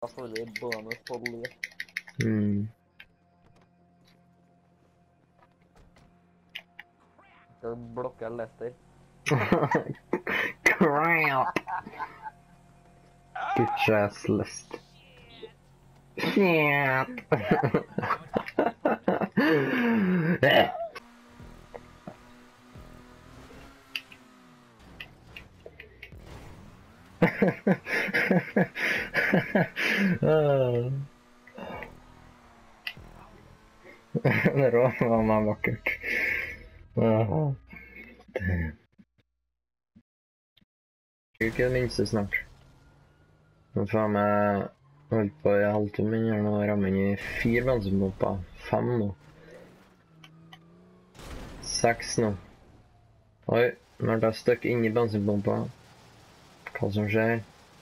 Da får vi bonus på det litt. Skal blokke Lester. Crap! Bitch ass list. Shit! Det var meg vakkert. Ikke det minste snart. Nå får jeg holdt på i halvtime her nå, rammer inn i 4 bensinpumper. 5 nå. 6 nå. Oi, nå er jeg støkk inn i bensinpumpa. Hva som skjer?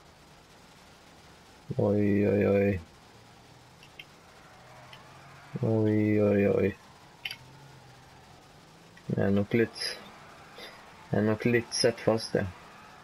Oi, oi, oi. Oi, oi, oi. Jeg er nok litt sett fast, det.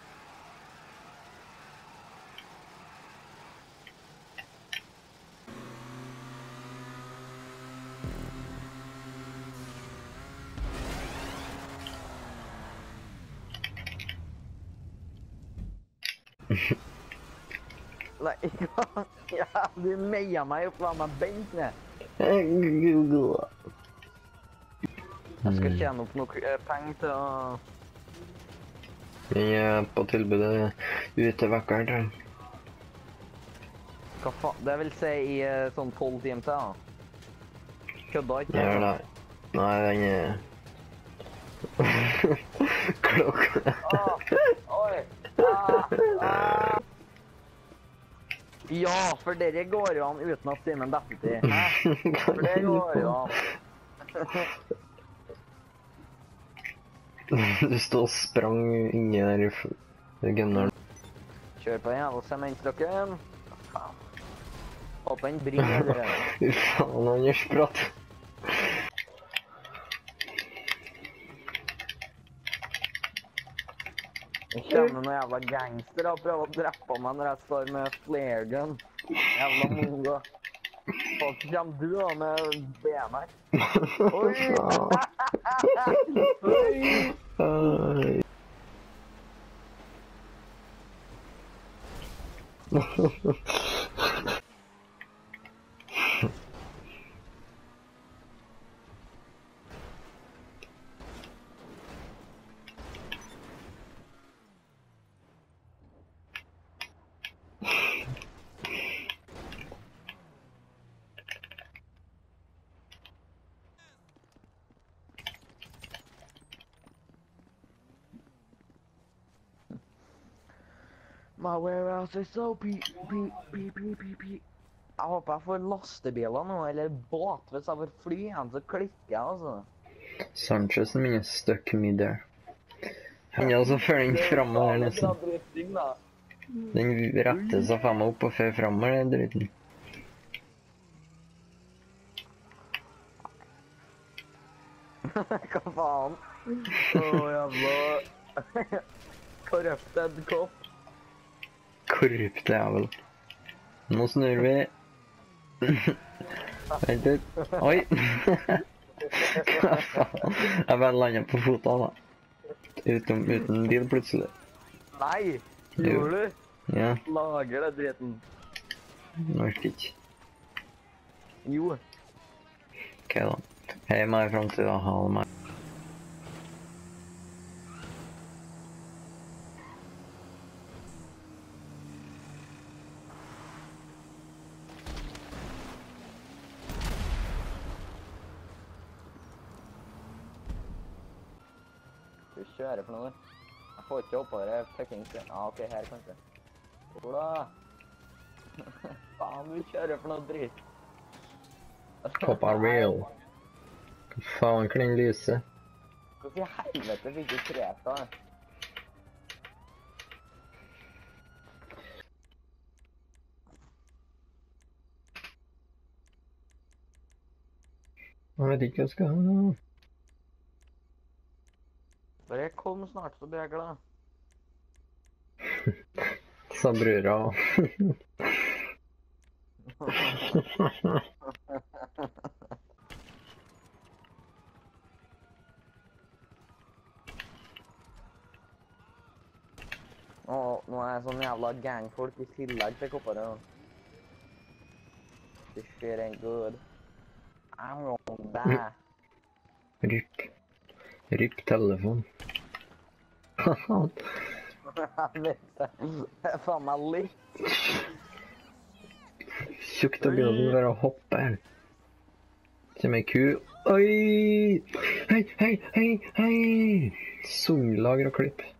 Nei, ja, du meia meg opp av meg bent ned. Jeg skal tjene opp noe penger til å... Vi er på tilbudet ute vekkeren, tror jeg. Hva faen? Det vil si i sånn 12 timer til, da. Kødda ikke? Ja, nei. Nei, den er... Klokka. Oi! Ja, for dere går jo an uten at Simen detter til. Hæ? For det går jo an. Du stod og sprang inni der i gunneren. Kjør på jævla sementstokken. Faen. Håper den brinner dere. Faen, han gjør spratt. Det kommer noen jævla gangster og prøver å drepe meg når jeg står med flare gun. Jævla mongo. Og så kommer du da med BMR. Oi! Oi! My warehouse is so beep. Jeg håper jeg får lastebiler nå, eller båt. Hvis jeg får fly igjen, så klikker jeg, altså. Sanchez'en min er stuck midair. Han er også før den fremover nesten. Den retter seg faen meg opp og fer fremover, den dritten. Hva faen? Jævla... Corrupted cop. Korrupt jævel. Nå snur vi. Vent litt. Oi! Hva faen? Jeg bare landet på fota da. Uten bil plutselig. Nei! Gjorde du? Ja. Lager det dritten. Orker ikke. Jo. Ok da. Hei meg i fremtiden, ha det meg. Du kjører for noe. Jeg får ikke oppover det fuckings. Ja, ok, her kanskje. Hvor da? Faen, du kjører for noe dritt. Pop are real. Hva faen kan den lyse? Hvorfor i helvete fikk du treta? Jeg vet ikke hva jeg skal ha. Bare kom snart, så blir jeg glad. Sa brura. Nå er jeg sånn jævla gangfolk I tillegg til kopperøen. This shit ain't good. I'm gonna die. Rypp. Rypp telefon. Jeg vet det. Det er faen meg litt. Tjukt å begynne å være å hoppe her. Som en ku. Oi! Hei, hei, hei, hei! Songlager og klipp.